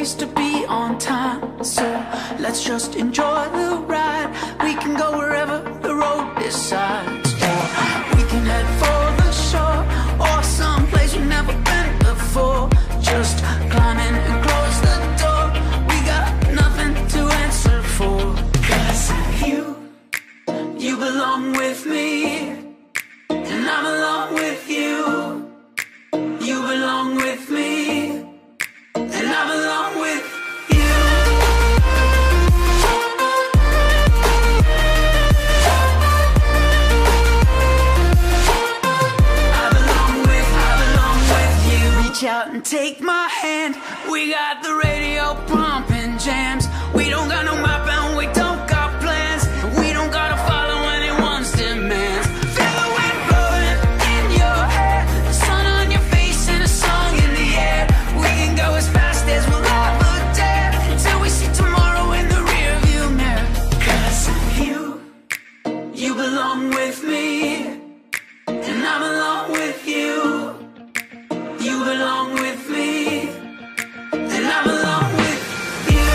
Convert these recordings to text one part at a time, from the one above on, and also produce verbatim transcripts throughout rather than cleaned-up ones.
place to be on time, so let's just enjoy the ride. We can go wherever the road decides, or we can head for the shore, or someplace we've never been before. Just climb in and close the door. We got nothing to answer for, 'cause you, you belong with me, and I belong with you. You belong with me, and I belong with you. I belong with, I belong with you. Reach out and take my hand. We got the radio pumping jams. We don't got no map and we don't got plans. We don't gotta follow anyone's demands. Feel the wind blowing in your hair, the sun on your face and a song in the air. We can go as fast as we'll ever dare, until we see tomorrow in the rear view mirror. 'Cause you, you belong with me, and I belong with you. You belong with me, and I belong with you.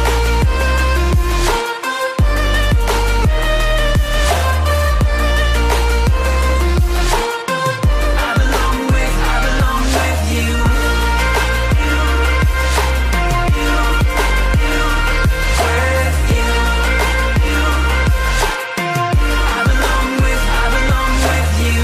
I belong with, I belong with you. You, you, you, with you. You, I belong with, I belong with you.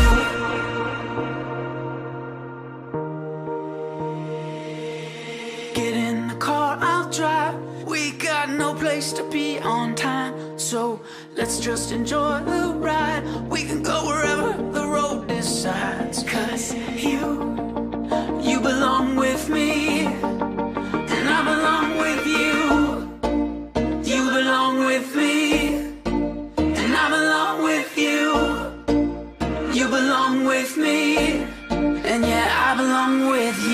Get in the car, I'll drive. We got no place to be on time, so let's just enjoy the ride. We can go wherever the road decides, 'cause you, you belong with me, and I belong with you. You belong with me, and I belong with you. You belong with me, and yeah, I belong with you.